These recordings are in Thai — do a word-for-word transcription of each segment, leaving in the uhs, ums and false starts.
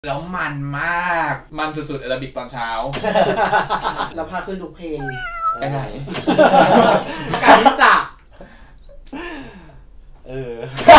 แล้วมันมากมันสุดๆแอโรบิกตอนเช้าแล้วพาขึ้นทุกเพลงไปไหนการที่จับเออ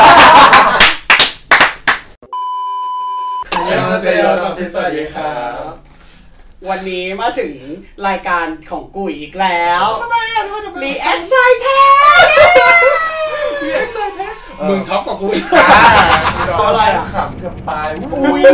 เยเซโยโตซิสวัสดีครับวันนี้มาถึงรายการของกุ๋ยอีกแล้วรีแอคชายแท้รีแอคชายแท้มึงท็อปกว่ากูอีกค่ะอะไรอะขำกับตายอุ้ย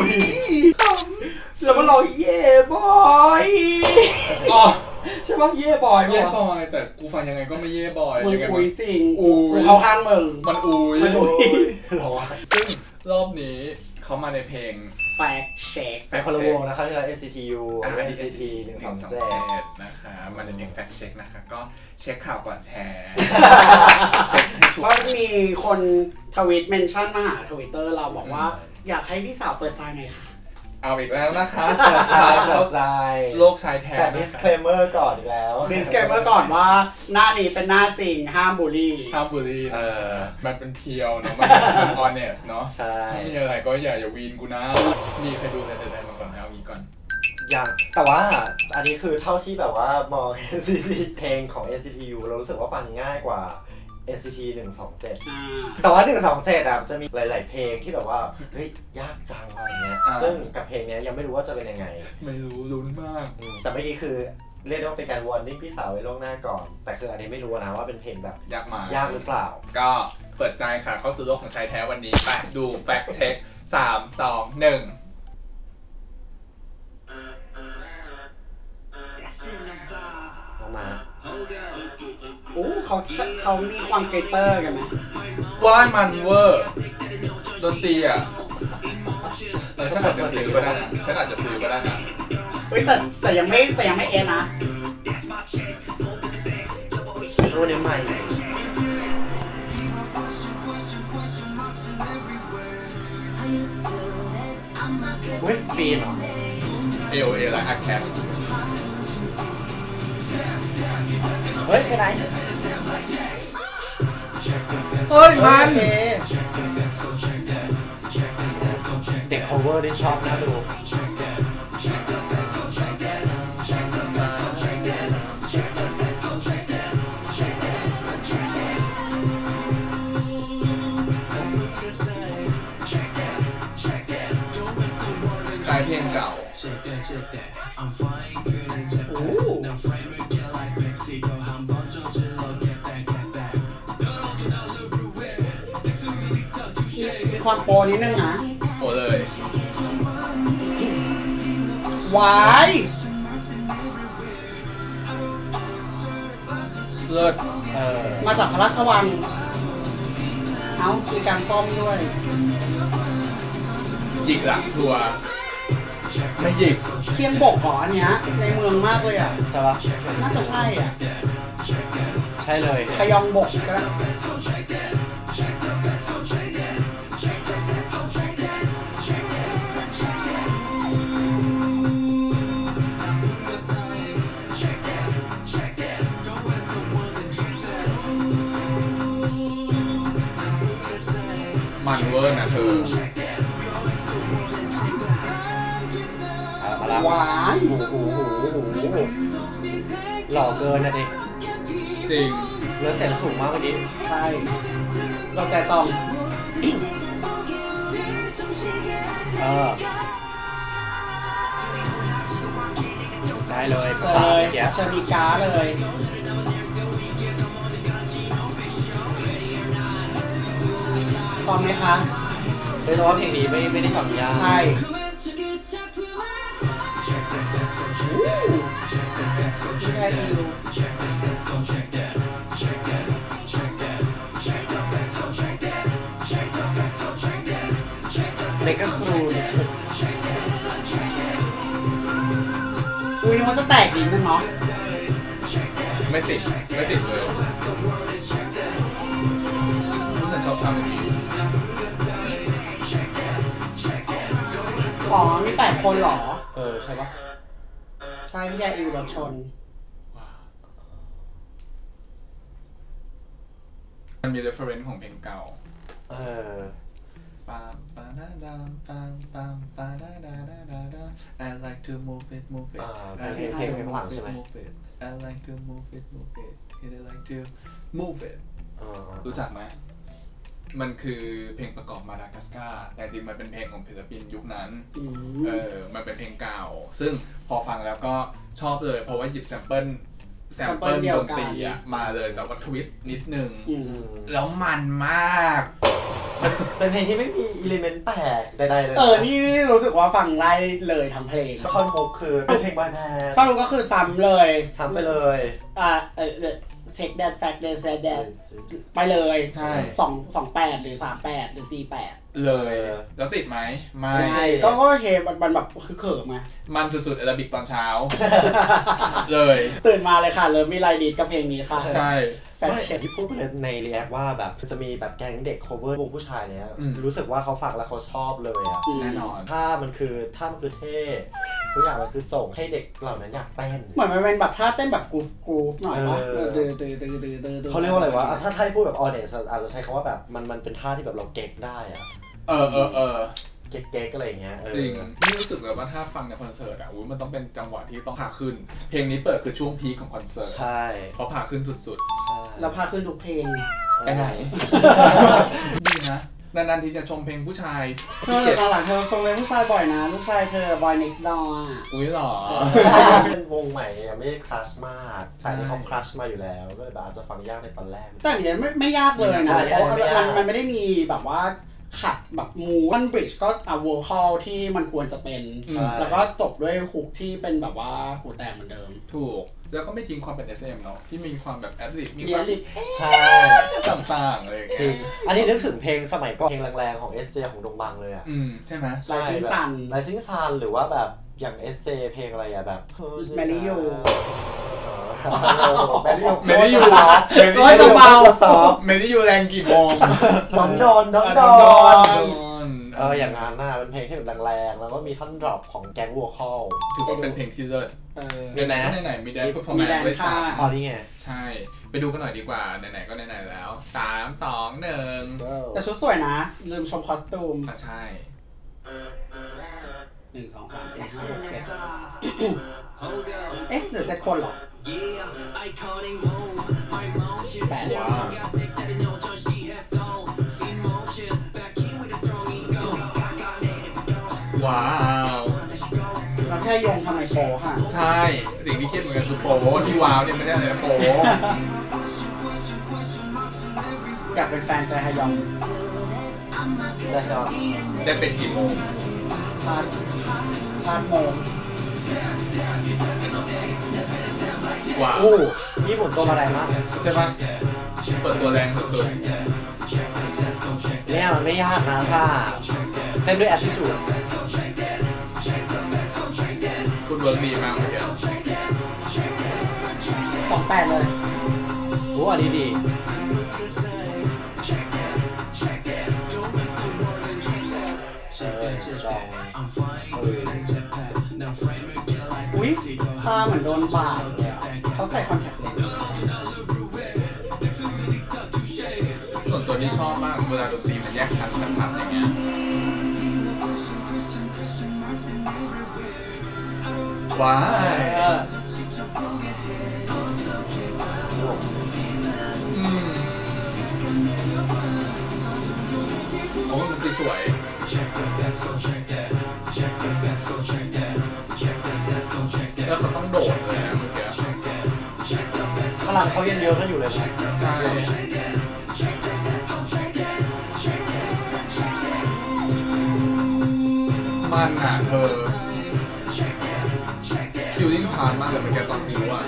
แล้วมันร้องเย่บอยอ๋อใช่ป่ะเย่บอยเย่บอยแต่กูฟังยังไงก็ไม่เย่บอยยังไงอุ้ยจริงกูเข้าข้างมึงมันอุ้ยมันอุ้ยซึ่งรอบนี้เขามาในเพลง Fact Check แฟนคนละวงนะครับที่เรา เอ็น ซี ที ยู เอ็น ซี ที หนึ่งสองเจ็ดนะคะมาในเพลง Fact Check นะคะก็เช็คข่าวก่อนแชร์ก็มีคนทวีตเมนชั่นมาหาทวิตเตอร์เราบอกว่าอยากให้พี่สาวเปิดใจหน่อยค่ะเอาอีกแล้วนะคะเปิดใจเปิดใจโลกชายแท้แต่ disclaimer ก่อนอีกแล้ว disclaimer ก่อนว่าหน้านี้เป็นหน้าจริงห้ามบูลลี่ห้ามบูลลี่เออมันเป็นเพียวเนาะมันเป็น honest เนาะใช่ไม่มีอะไรก็อย่าอย่าวีนกูนะมีใครดูแต่ใดๆมาก่อนแล้วอีกก่อนยังแต่ว่าอันนี้คือเท่าที่แบบว่ามอง เอ็น ซี ที เพลงของ เอ็น ซี ที ยู เรารู้สึกว่าฟังง่ายกว่า เอ็น ซี ที หนึ่งสองเจ็ดแต่ว่าหนึ่งสองเจ็ดอ่ะจะมีหลายๆเพลงที่แบบว่าเฮ้ยยากจังอะไรเงี้ยซึ่งกับเพลงนี้ยังไม่รู้ว่าจะเป็นยังไงไม่รู้ลุ้นมากแต่เมื่อกี้คือเรียกได้ว่าเป็นการวอร์นิ่งพี่สาวไว้ล่วงหน้าก่อนแต่คืออันนี้ไม่รู้นะว่าเป็นเพลงแบบยากมากยากหรือเปล่าก็เปิดใจค่ะเข้าสู่โลกของชายแท้วันนี้ไปดู Fact Check สาม สอง หนึ่งมาโอ้เขาเขามีความเกเตอร์กันไหมว่ายมันเวอร์ดนตรีอ่ะเออฉันอาจจะซื้อก็ได้นะฉันอาจจะซื้อก็ได้นะเฮ้ยแต่แต่ยังไม่แต่ยังไม่เอ็นนะรุ่นนี้ใหม่เฮ้ยปีนเหรอเอ โอ เอ และ Acad เฮ้ยไปไหนเฮ้ยมันเด็ก cover ได้ชอบน่าดูคล้ายเพลงเก่าโอ้มีความโปรนิดนึงนะโปรเลยวายเลิศเออมาจากพระราชวังเอ้ามีการซ่อมด้วยหยิกหลังชัวร์ไม่หยิกเชียงบกเหรออันเนี้ยในเมืองมากเลยอ่ะใช่ปะน่าจะใช่อ่ะใช่เลยขยองบกก็ได้มันเวอร์นะเธอว้ายโอ้โหโอ้โหหล่อเกินนะดิจริงเลือเสียงสูงมากวันนี้ใช่เราใจจองเออได้เลยเจอเลยเชนิก้าเลยฟังไหมคะเป็นเพราะว่าเพลงนี้ไม่ไม่ได้ฟังยากใช่แค่ดิวเด็กก็ครูสุดอุ้ยนี่มันจะแตกดินมั้งเนาะไม่ติดไม่ติดเลยผู้ชายชอบทำแบบนี้อ๋อมีแปดคนเหรอเออใช่ปะใช่พี่แกอิวรถชนมันมี reference ของเพลงเก่าเออป pam pa da dam pam pam pa da da da da da I like to move it move it I like to move it move it I like to move it move it I like to move it รู้จักไหมมันคือเพลงประกอบมาดากัสการ์แต่จริงมันเป็นเพลงของศิลปินยุคนั้นเออมันเป็นเพลงเก่าซึ่งพอฟังแล้วก็ชอบเลยเพราะว่าหยิบแซมเปิลแซมเปิลดนตรีอะมาเลยแต่ว่าทวิสต์นิดนึงแล้วมันมากเป็นเพลงที่ไม่มีอิเลเมนต์แปลกใดๆเลยเออนี่รู้สึกว่าฟังไล่เลยทั้งเพลงท่อนฮุกคือเป็นเพลงบอยแบนด์ท่อนฮุกก็คือซ้ำเลยซ้ำไปเลยอ่าเออเช็คแดดแฟกเดสแดดไปเลยใช่สองสองแปดหรือสามแปดหรือสี่แปดเลยแล้วติดไหมไม่ก็ก็โอเคมันแบบคือเขิมไงมันสุดๆแอโรบิกตอนเช้าเลยตื่นมาเลยค่ะเลยมีไลน์ดีกับเพลงนี้ค่ะใช่แฟนเชฟที่พูดไปในรีแอคว่าแบบจะมีแบบแก๊งเด็ก cover วงผู้ชายเนี้ยรู้สึกว่าเขาฟังแล้วเขาชอบเลยอ่ะแน่นอนถ้ามันคือถ้ามันคือเท่ทุกอย่างมันคือส่งให้เด็กเหล่านั้นอยากเต้นเหมือนมันเป็นแบบท่าเต้นแบบกรูฟกรูฟหน่อยป่ะตือตือตือตือตือเขาเรียกว่าอะไรวะถ้าถ้าพูดแบบ honest อาจจะใช้คำว่าแบบมันมันเป็นท่าที่แบบเราเก็กได้อ่ะเออเออเออเก๊กๆอะไรอย่างเงี้ยจริงนี่รู้สึกเลยว่าถ้าฟังในคอนเสิร์ตอ่ะอุ้ยมันต้องเป็นจังหวะที่ต้องพาขึ้นเพลงนี้เปิดคือช่วงพีคของคอนเสิร์ตใช่เพราะพาขึ้นสุดๆใช่แล้วพาขึ้นทุกเพลงไปไหนดีนะนานๆทีจะชมเพลงผู้ชายเธอตอนหลังเธอชมเพลงผู้ชายบ่อยนะลูกชายเธอ Boy Next Door อ่ะอุ้ยหรอเป็นวงใหม่ยังไม่คลาสมากแต่นี่เขาคลาสมาอยู่แล้วก็เลยอาจจะฟังยากในตอนแรกแต่เนี่ยไม่ไม่ยากเลยนะเพราะมันมันไม่ได้มีแบบว่าขัดแบบมูวันบริดจ์ก็อ่ะวอลคอลที่มันควรจะเป็นแล้วก็จบด้วยฮุกที่เป็นแบบว่าหูแตกเหมือนเดิมถูกแล้วก็ไม่ทิ้งความเป็น เอส เอ็ม เนาะที่มีความแบบแอดลิบมีความใช่ต่างๆเลยจริงอันนี้นึกถึงเพลงสมัยก่อนเพลงแรงๆของ เอส เจ ของดงบังเลยอ่ะอืมใช่ไหมไลซิงซันไลซิงซันหรือว่าแบบอย่าง เอส เจ เพลงอะไรอ่ะแบบแมรี่ยูเมลี่ยูก็จะเบาเมลี่ยูแรงกี่โมงดอนดอนดอนดอนเอออย่างนั้นน่ะเป็นเพลงที่แบบแรงๆแล้วก็มีท่อนดรอปของแก๊งวัวคอลถือว่าเป็นเพลงที่เลิศเดี๋ยวนะไหนๆมีแดนเพอร์ฟอร์แมนซ์ด้วยซ้ำอ๋อนี่ไงใช่ไปดูกันหน่อยดีกว่าไหนๆก็ไหนๆแล้วสามสองหนึ่งแต่ชุดสวยนะลืมชมคอสตูมอ่ะใช่หนึ่งสองสามสี่ห้าหกเจ็ดเอ๊ะเหลือเจ็ดคนเหรอแปดว้าวว้าวเราแค่ยงทำไมโปค่ะใช่สิ่งที่คิดเหมือนกันคือโปที่ว้าวเนี่ยไม่ใช่อะไรนะโปอยากเป็นแฟนใจฮยองได้ครับได้เป็นกี่โมงชาติชาติโมงว้าวญี่ปุ่นตัวมาแรงมากใช่ปะเปิดตัวแรงสุดๆเนี่ยมันไม่ยากนะถ้าเต้นด้วย attitude คุณเวิร์กดีมากเลยอ่ะสองแปดเลยโอ้อันนี้ดีอุ้ยตาเหมือนโดนบาดเลยอ่ะเขาใส่คอนแทคเลนส์ส่วนตัวที่ชอบมากเวลาดนตรีมันแยกชั้นชัดๆอย่างเงี้ยว้าวอืมโอ้ดนตรีสวยแล้วเขาต้องโดดเลยนะเมื่อกี้พลังเขายังเยอะกันอยู่เลยใช่มันอ่ะเธอคิวลิ่งพาร์ทมากเลยเมื่อกี้ตอนนี้ว่า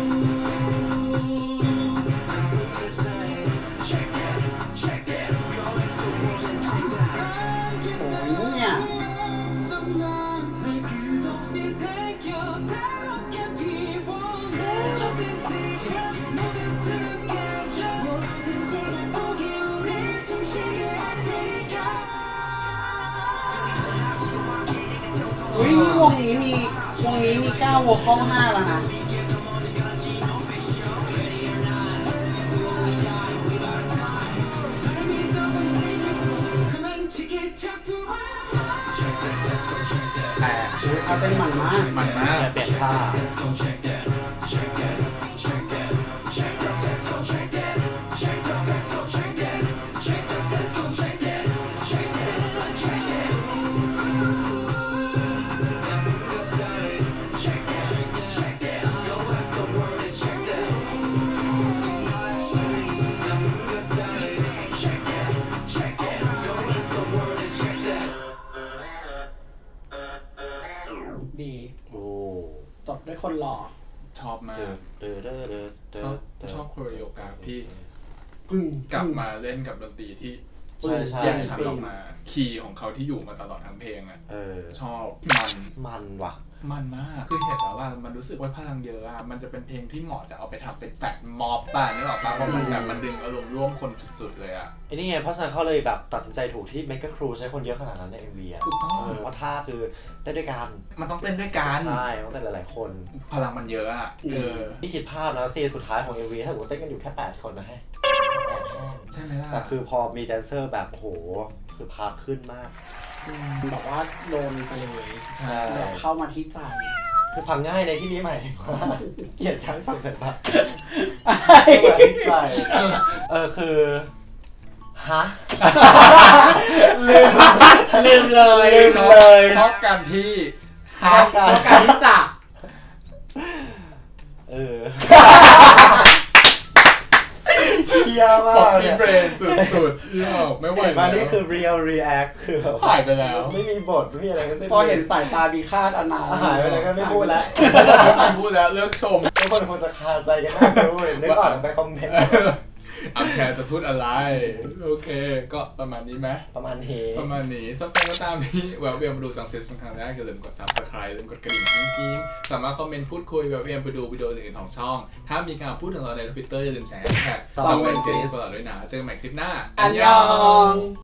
อุ้ยวงนี้มีวงนี้มีเก้าวงเข้าห้าแล้วนะท่าเต้นมันมากมันมากเปลี่ยนท่าดีจบด้วยคนหล่อชอบมากชอบชอบโคเรโอกราฟที่กลับมาเล่นกับดนตรีที่แยกชั้นออกมาคีย์ของเขาที่อยู่มาตลอดทั้งเพลงอ่ะชอบมันมันว่ะมันมากคือเห็นแล้วว่ามันรู้สึกว่าพลังเยอะอ่ะมันจะเป็นเพลงที่เหมาะจะเอาไปทำเป็นแฟลชม็อบป่ะนึกออกป่ะเพราะมันแบบมันดึงอารมณ์ร่วมคนสุดๆเลยอ่ะไอ้นี่ไงเพราะฉะนั้นเขาเลยแบบตัดสินใจถูกที่เมกะครูใช้คนเยอะขนาดนั้นใน เอ็ม วี อ่ะถูกต้องเพราะท่าคือเต้นด้วยกันมันต้องเต้นด้วยกันใช่ต้องเต้นหลายๆคนพลังมันเยอะอ่ะเออนี่คิดภาพนะซีนสุดท้ายของ เอ็ม วี ถ้าสมมติเต้นกันอยู่แค่แปดคนนะให้แอบแห้งใช่ไหมล่ะแต่คือพอมีแดนเซอร์แบบโหคือพาขึ้นมากบอกว่าโดนไปเลยแบบเข้ามาที่ใจคือฟังง่ายในที่นี้หมายถึงว่าเกลียดทั้งฟังเสร็จปะใช่เออคือฮะลืมลืมเลยชอบเลยชอบการที่ชอบการที่จับเออเยี่ยมมากเนี่ยเบรนสุดๆเยี่ยมไม่ไหวแล้วนี่คือ real react คือหายไปแล้วไม่มีบทไม่มีอะไรก็พอเห็นสายตาบีคาดอนาหายไปแล้วก็ไม่พูดแล้วไม่พูดแล้วเลิกชมทุกคนคงจะคาใจกันมากเลยนึกออกไปคอมเมนต์อัมแคร์จะพูดอะไรโอเคก็ประมาณนี้ไหมประมาณนี้ประมาณนี้สักครั้งก็ตามนี้แววเวียนมาดูจังเซสเป็นครั้งแรกอย่าลืมกด ซับสไครบ์ ลืมกดกระดิ่งกิ๊งๆสามารถคอมเมนต์พูดคุยแววเวียนไปดูวิดีโออื่นของช่องถ้ามีการพูดถึงเราใน Twitter อย่าลืมแชร์แท็กจังเซสตลอดด้วยนะเจอกันใหม่คลิปหน้าอันยอง